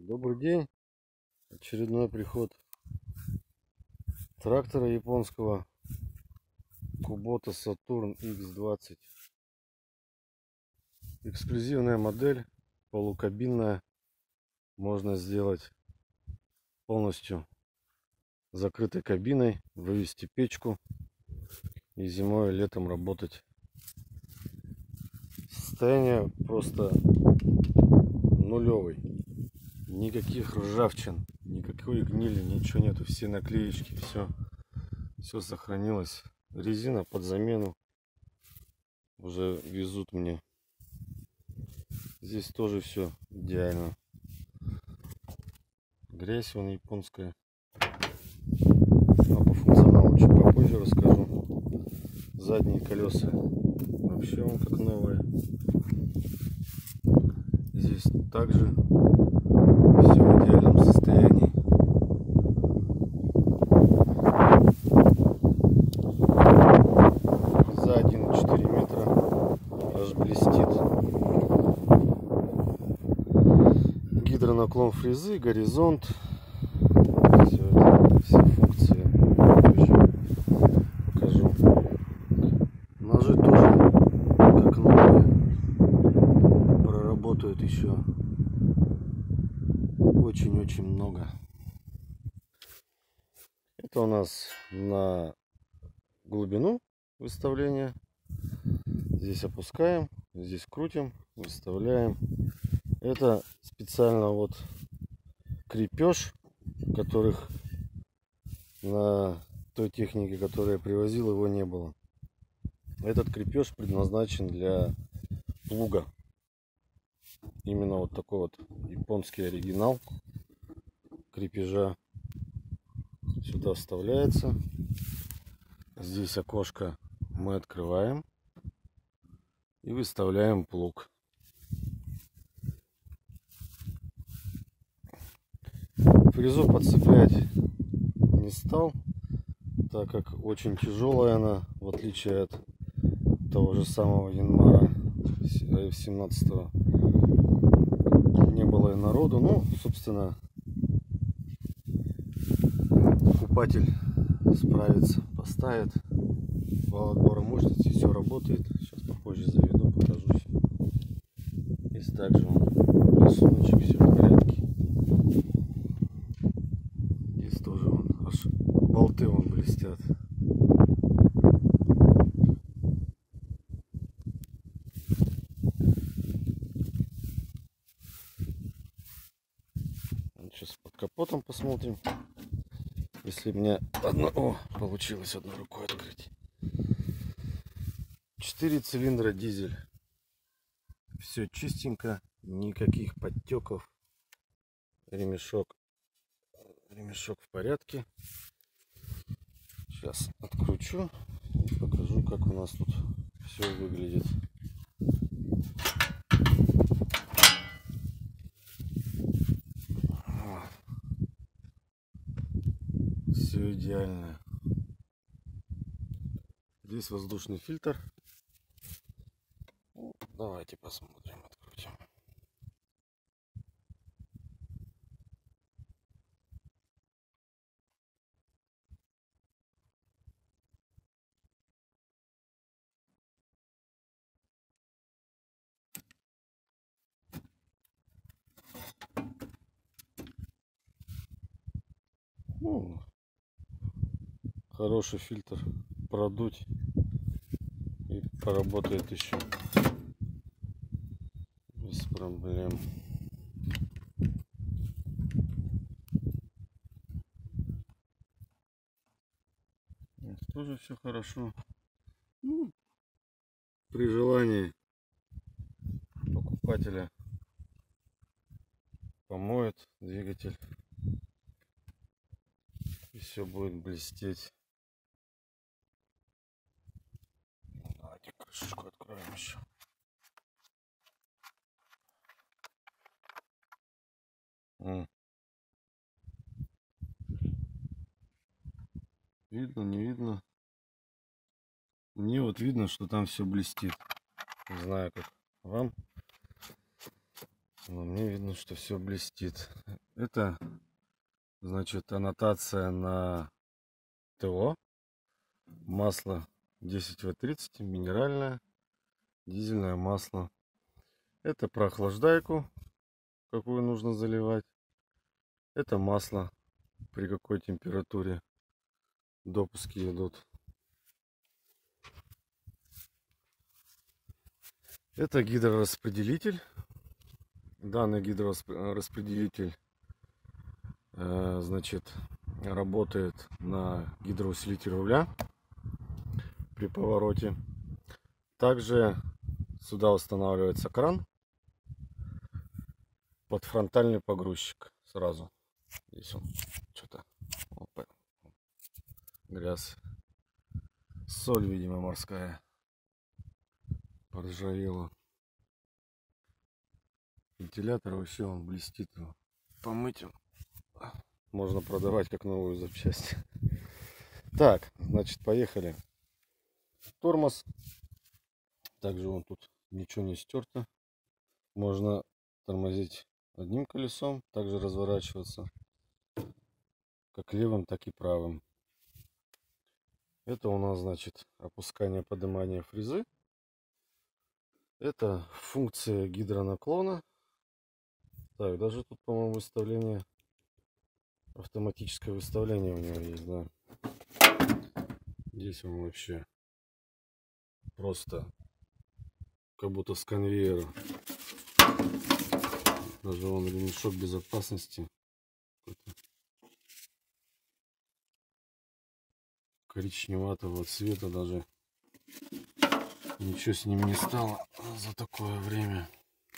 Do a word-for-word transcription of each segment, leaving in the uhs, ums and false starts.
Добрый день. Очередной приход трактора японского Kubota Saturn икс двадцать. Эксклюзивная модель, полукабинная. Можно сделать полностью закрытой кабиной, вывести печку и зимой и летом работать. Состояние просто нулевый. Никаких ржавчин, никакой гнили, ничего нету. Все наклеечки, все, все сохранилось. Резина под замену уже везут мне. Здесь тоже все идеально. Грязь вон японская. Но по функционалу чуть попозже расскажу. Задние колеса вообще он как новые. Здесь также все в идеальном состоянии. За один и четыре метра аж блестит. Гидронаклон фрезы, горизонт. Все это, все функции позже покажу. Ножи тоже как новые. Проработают еще очень-очень много. Это у нас на глубину выставления. Здесь опускаем, здесь крутим, выставляем. Это специально вот крепеж, которых на той технике, которую я привозил, его не было. Этот крепеж предназначен для плуга. Именно вот такой вот японский оригинал крепежа. Сюда вставляется. Здесь окошко мы открываем и выставляем плуг. Фрезу подцеплять не стал, так как очень тяжелая она, в отличие от того же самого Янмара эф семнадцать. Не было и народу. Ну, собственно, покупатель справится, поставит. Вал отбора мощности, все работает. Сейчас попозже заведу, покажусь. Здесь также рисуночек, все в порядке. Здесь тоже вон, аж болты вон блестят. Сейчас под капотом посмотрим. Если у меня одно... О, получилось одной рукой открыть. Четыре цилиндра дизель. Все чистенько, никаких подтеков. Ремешок. Ремешок в порядке. Сейчас откручу и покажу, как у нас тут все выглядит. Все идеально. Здесь воздушный фильтр. Давайте посмотрим, открутим. Ну, хороший фильтр, продуть и поработает еще без проблем. Тоже все хорошо. Ну, при желании покупателя помоет двигатель и все будет блестеть. Давайте крышечку откроем еще. М. Видно, не видно? Мне вот видно, что там все блестит. Не знаю, как вам. Но мне видно, что все блестит. Это, значит, аннотация на ТО. Масло десять вэ тридцать, минеральное, дизельное масло. Это про охлаждайку, какую нужно заливать. Это масло, при какой температуре допуски идут. Это гидрораспределитель. Данный гидрораспределитель, э, значит, работает на гидроусилитель руля при повороте. Также сюда устанавливается кран под фронтальный погрузчик сразу. Здесь он что-то грязь, соль, видимо, морская поржавела. Вентилятор вообще он блестит, его помыть его можно продавать как новую запчасть. Так, значит, поехали. Тормоз. Также вон тут ничего не стерто. Можно тормозить одним колесом, также разворачиваться как левым, так и правым. Это у нас, значит, опускание, поднимание фрезы. Это функция гидронаклона. Так, даже тут, по-моему, выставление, автоматическое выставление у него есть, да. Здесь он вообще просто как будто с конвейера. Даже вон ремешок безопасности. Коричневатого цвета, даже ничего с ним не стало за такое время.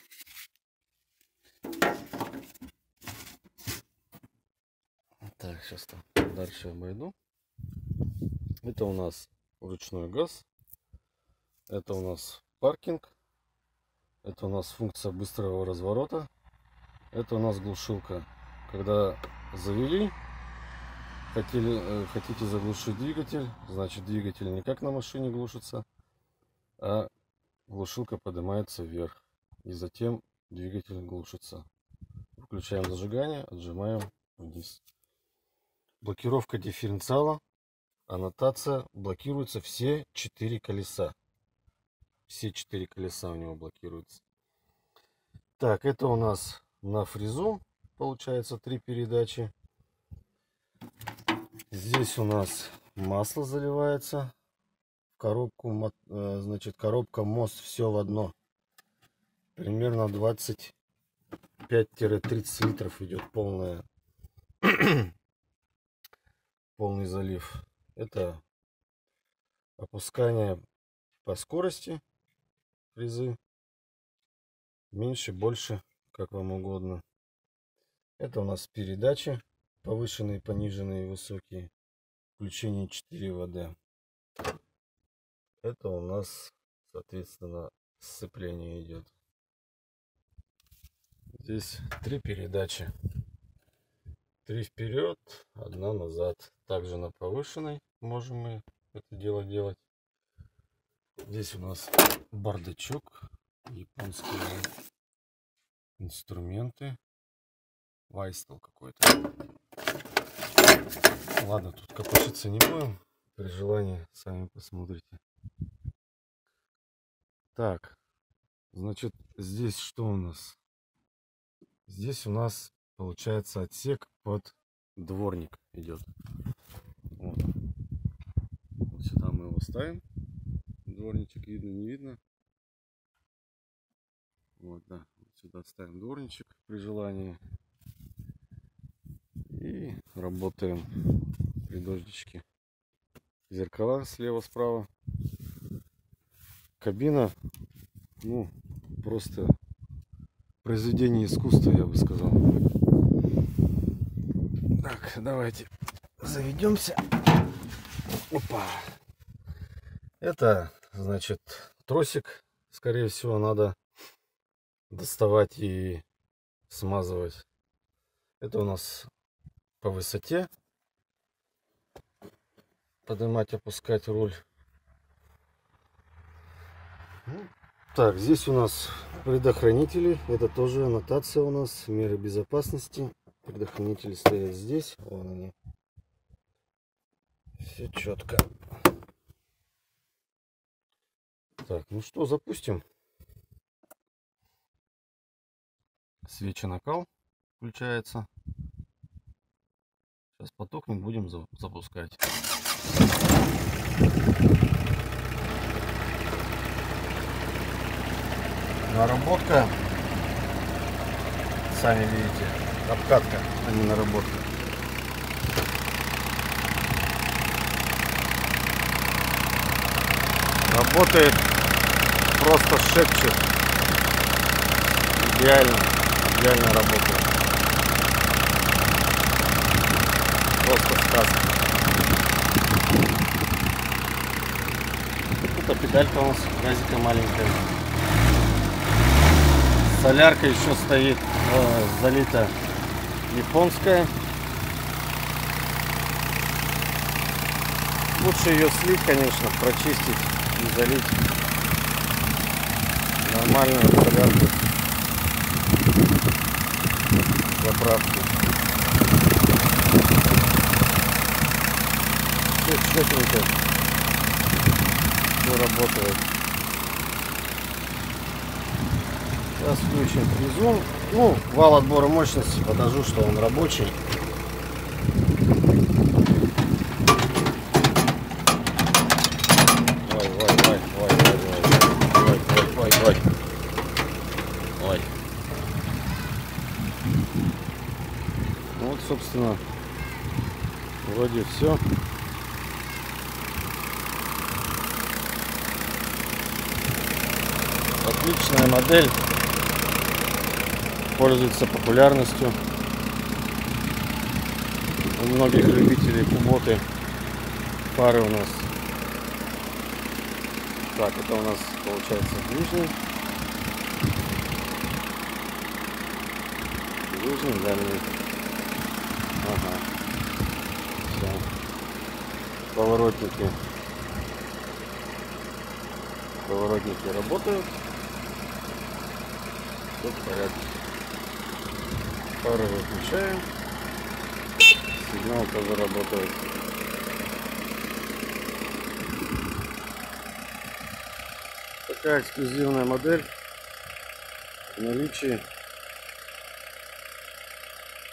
Так, сейчас там дальше обойду. Это у нас ручной газ. Это у нас паркинг. Это у нас функция быстрого разворота. Это у нас глушилка. Когда завели, хотели, хотите заглушить двигатель, значит двигатель не как на машине глушится, а глушилка поднимается вверх. И затем двигатель глушится. Включаем зажигание, отжимаем вниз. Блокировка дифференциала. Аннотация. Блокируются все четыре колеса. Все четыре колеса у него блокируются. Так, это у нас на фрезу. Получается три передачи. Здесь у нас масло заливается в коробку. Значит, коробка мост все в одно. Примерно двадцать пять — тридцать литров идет полная полный залив. Это опускание по скорости фрезы. Меньше, больше, как вам угодно. Это у нас передачи повышенные, пониженные, высокие. Включение четыре вэ дэ. Это у нас, соответственно, сцепление идет. Здесь три передачи. Три вперед, одна назад. Также на повышенной можем мы это дело делать. Здесь у нас бардачок, японские инструменты, Вайстел какой-то. Ладно, тут копошиться не будем. При желании сами посмотрите. Так, значит, здесь что у нас? Здесь у нас получается отсек под дворник идет. Вот. Вот сюда мы его ставим. Дворничек видно, не видно. Вот, да. Вот сюда ставим дворничек при желании. И работаем при дождичке. Зеркала слева, справа. Кабина, ну, просто произведение искусства, я бы сказал. Так, давайте заведемся. Опа. Это, значит, тросик. Скорее всего, надо доставать и смазывать. Это у нас по высоте. Поднимать, опускать руль. Ну, Так, здесь у нас предохранители. Это тоже аннотация у нас. Меры безопасности. Предохранители стоят здесь. Вон они. Все четко. Так, ну что, запустим. Свечи накал включается. Сейчас потухнет, будем запускать. Наработка, сами видите, обкатка, а не наработка. Работает просто шепчет. Идеально, идеально работает. Просто сказка. Это педалька у нас, газика маленькая. Солярка еще стоит, э, залита японская. Лучше ее слить, конечно, прочистить и залить нормальную солярку заправки. Все четенько, все работает. Сейчас включим фрезу. Ну, вал отбора мощности покажу, что он рабочий. Ой, ой, ой, ой, ой, ой, ой, ой, ой. Ну вот, собственно, вроде все. Отличная модель. Пользуется популярностью у многих любителей куботы. Фары у нас. Так, это у нас получается ближний. Ближний, дальний. Ага. Все. Поворотники. Поворотники работают. Все в порядке. Фары выключаем. Сигнал тоже работает. Такая эксклюзивная модель в наличии.